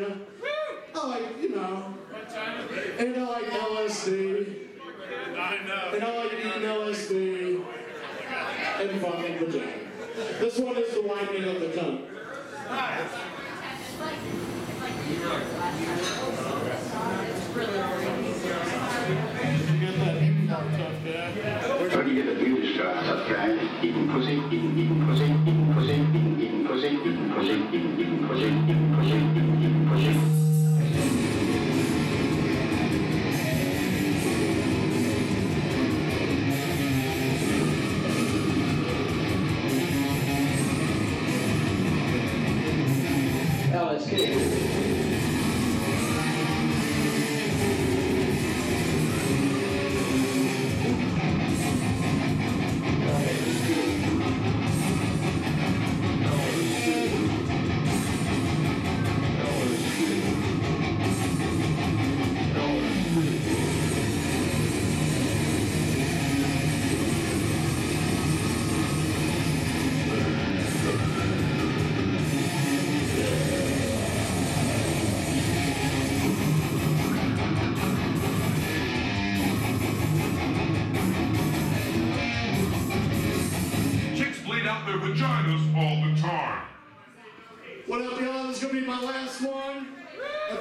I like, you know, and I like LSD. I know. And I like eating LSD and fucking vagina. This one is the winding of the cunt. Get that hip hop tough guy. Fordi at Bildungsstraße hat geil, in Projekt, in Projekt, in Projekt, in Projekt, in Projekt, in Projekt, in Projekt, in Projekt. LSD. Out their vaginas all the time. What up, y'all? This is gonna be my last one.